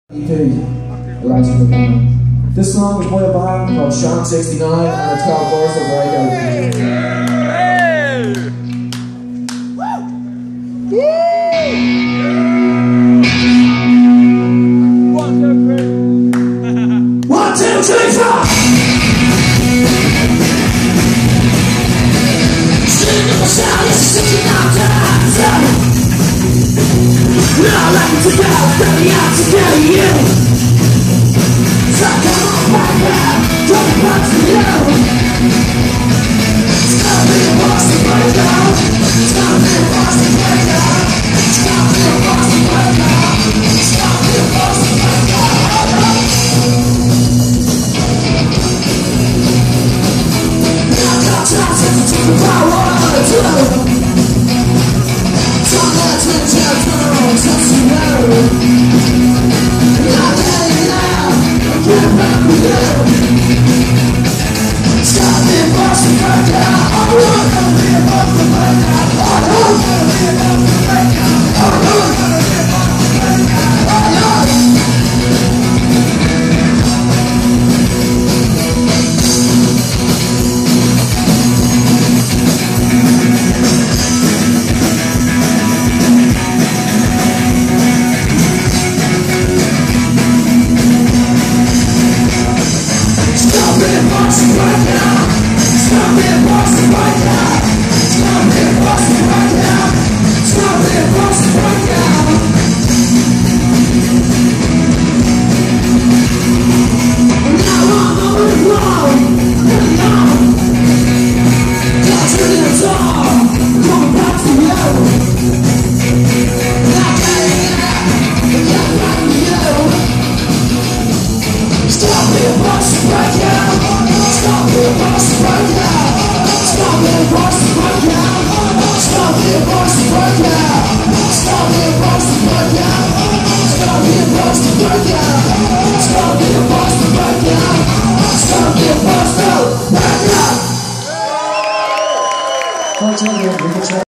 This song is by a band called Sham 69 and it's called Borstal Breakout. One, two, three, four. Sing of the sound, it's 69 times. I like it to go, baby, out to get you. So come on back now, don't back to you. It's gonna be a Borstal breakout. It's gonna be a Borstal breakout. It's gonna be a Borstal breakout. It's gonna be a Borstal breakout. Now I got time to think about what I wanna do. Borstal breakout.